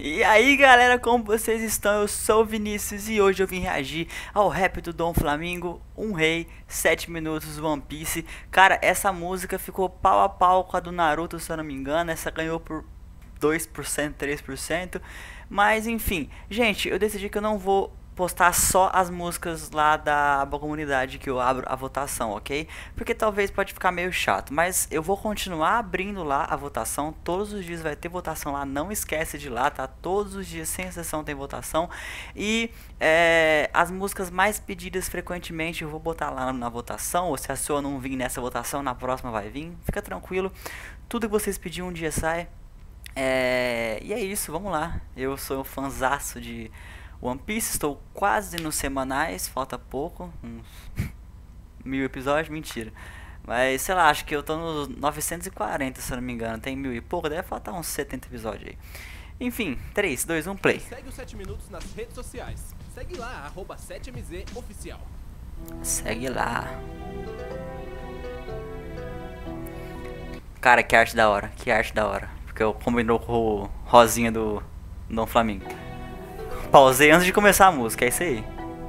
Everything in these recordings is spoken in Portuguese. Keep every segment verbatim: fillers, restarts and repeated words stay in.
E aí galera, como vocês estão? Eu sou o Vinícius e hoje eu vim reagir ao rap do Dom Flamingo, Um Rei, sete minutos, One Piece. Cara, essa música ficou pau a pau com a do Naruto, se eu não me engano. Essa ganhou por dois por cento, três por cento. Mas enfim, gente, eu decidi que eu não vou postar só as músicas lá da comunidade que eu abro a votação, ok? Porque talvez pode ficar meio chato, mas eu vou continuar abrindo lá a votação. Todos os dias vai ter votação lá, não esquece de ir lá, tá? Todos os dias, sem exceção, tem votação. E é, as músicas mais pedidas frequentemente eu vou botar lá na votação, ou se a sua não vir nessa votação, na próxima vai vir. Fica tranquilo, tudo que vocês pediram um dia sai. É, e é isso, vamos lá. Eu sou um fanzaço de One Piece, estou quase nos semanais, falta pouco, uns mil episódios, mentira. Mas sei lá, acho que eu tô nos novecentos e quarenta, se eu não me engano, tem mil e pouco, deve faltar uns setenta episódios aí. Enfim, três, dois, um, play. Segue o sete minutos nas redes sociais, segue lá, arroba sete M Z oficial. Segue lá. Cara, que arte da hora, que arte da hora. Porque eu combinou com o rosinha do Dom Flamingo. Pausei antes de começar a música, é isso aí.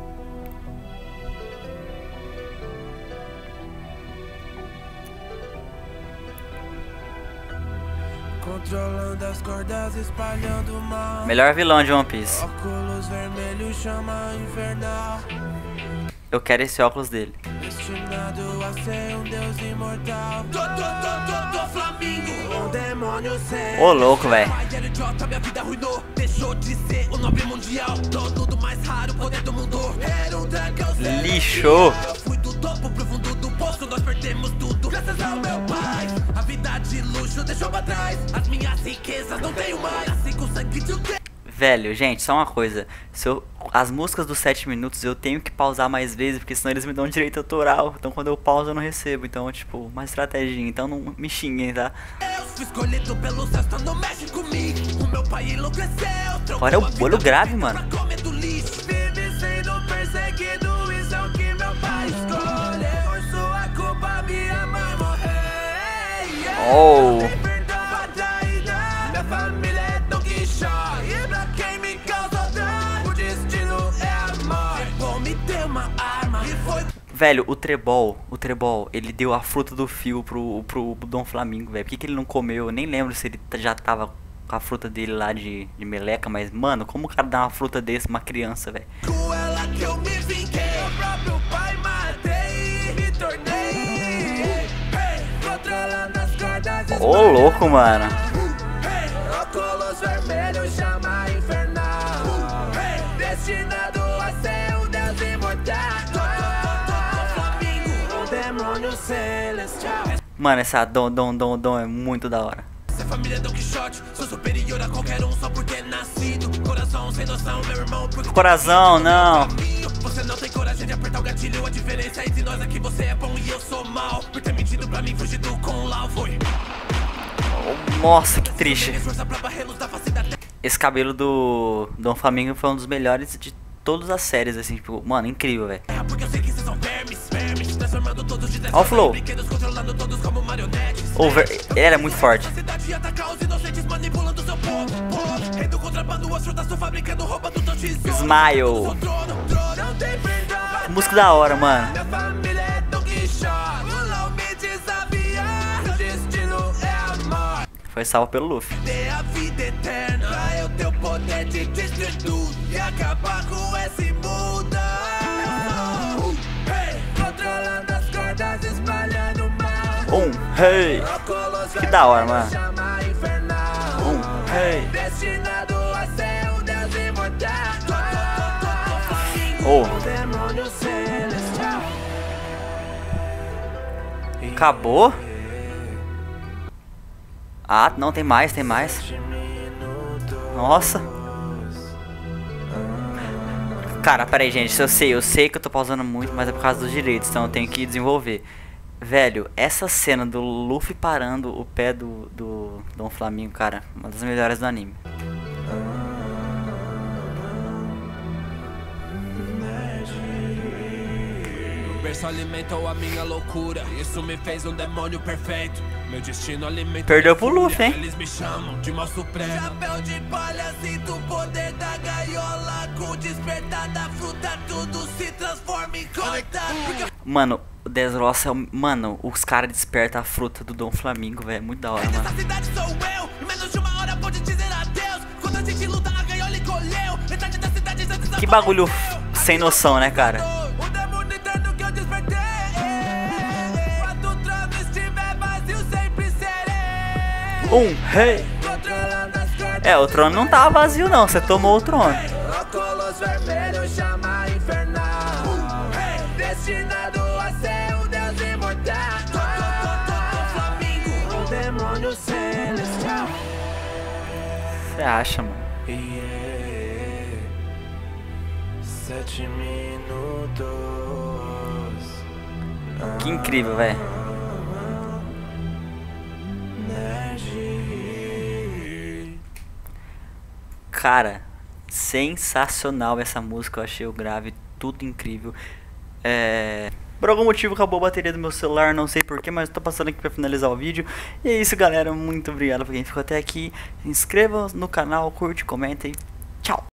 Controlando as cordas, espalhando mal. Melhor vilão de One Piece. Óculos vermelhos, chama infernal. Eu quero esse óculos dele. Destinado a ser um deus imortal. Do, do, do, do, do Flamingo, um demônio sem. Ô louco, velho. Minha vida arruinou, deixou de ser o nobre mundial. Dono do mais raro poder do mundo. Era um dragão sem. Lixou. Eu fui do topo pro fundo do poço, nós perdemos tudo. Graças ao meu pai, a vida de luxo deixou pra trás. As minhas riquezas não tenho mais. Assim com sangue de um deus. Velho, gente, só uma coisa. Se eu, as músicas dos sete minutos eu tenho que pausar mais vezes, porque senão eles me dão direito autoral. Então quando eu pauso eu não recebo. Então, tipo, uma estratégia. Então não me xinguem, tá? Eu fui escolhido pelo céu, não mexe comigo. O meu pai enlouqueceu. Olha o olho grave, mano. Vive sendo perseguido, isso é o que meu pai escolheu. Por sua culpa minha mãe morreu. Oh. Minha família é Don Quixote. E pra quem me causa dano, o destino é a morte. Bom, me deu uma arma e foi. Velho, o Trebol, o Trebol, ele deu a fruta do fio pro, pro Dom Flamingo, velho. Por que, que ele não comeu? Eu nem lembro se ele já tava com a fruta dele lá de, de meleca, mas, mano, como o cara dá uma fruta desse pra uma criança, velho? Com ela que eu me vinguei, o próprio pai matei e me tornei. Hey, controlando as cordas. Ô, louco, mano. Hey, óculos vermelhos, chama infernal. Hey, destinado a ser um deus imortal. Um demônio celestial. Mano, essa Dom, Dom, Dom, Dom é muito da hora. Essa família é Don Quixote, sou superior a qualquer um só por ter nascido. Coração sem noção, meu irmão, porque Coração, não. você não tem coragem de apertar o gatilho. A diferença é entre nós é que você é bom e eu sou mal. Por ter mentido pra mim, fugido com lá foi. Nossa, que triste. Esse cabelo do Dom Flamingo foi um dos melhores de todas as séries, assim, tipo, mano, incrível, velho. Olha o flow. Over. Ele era muito forte. Smile. Música da hora, mano. Foi salvo pelo Luffy. A vida eterna, eu tenho poder de destruir tudo e acabar com esse mundo. Hey, controlando as cordas, espalhando mal. Um rei. Que da hora, mano. Um rei. Destinado a ser um deus imortal. Oh. Demônio celestial. Acabou? Ah, não, tem mais, tem mais. Nossa. Cara, pera aí, gente. Eu sei, eu sei que eu tô pausando muito, mas é por causa dos direitos, então eu tenho que desenvolver. Velho, essa cena do Luffy parando o pé do, do Dom Flamingo, cara, uma das melhores do anime. Berço alimentou a minha loucura. Isso me fez um demônio perfeito. Meu destino alimentou. Perdeu pro Luffy, hein? Eles me chamam de mal supremo. Chapéu de palha, cinto se transforma em conectado. Porque Mano, o Dressrosa é o... Mano, os caras despertam a fruta do Dom Flamingo, velho. É muito da hora, mano. essa cidade sou eu. Em menos de uma hora pode dizer adeus. Quando a gente luta, a gaiola encolheu. Metade da cidade já desapareceu. Que bagulho sem noção, né, cara? O demônio eterno que eu despertei. Quando o trono estiver vazio, sempre serei. Um rei. Controlando as cartas. É, o trono não tava vazio, não. Você tomou o trono. Óculos vermelhos chama infernal. Destinado a ser um deus imortal. Flamingo, um demônio celestial. Você acha, mano? Yeah. Sete minutos. Que incrível, velho. Cara, sensacional essa música. Eu achei o grave tudo incrível. É... Por algum motivo acabou a bateria do meu celular, não sei porquê, mas tô passando aqui pra finalizar o vídeo. E é isso, galera. Muito obrigado por quem ficou até aqui. Se inscreva no canal, curte, comenta e tchau.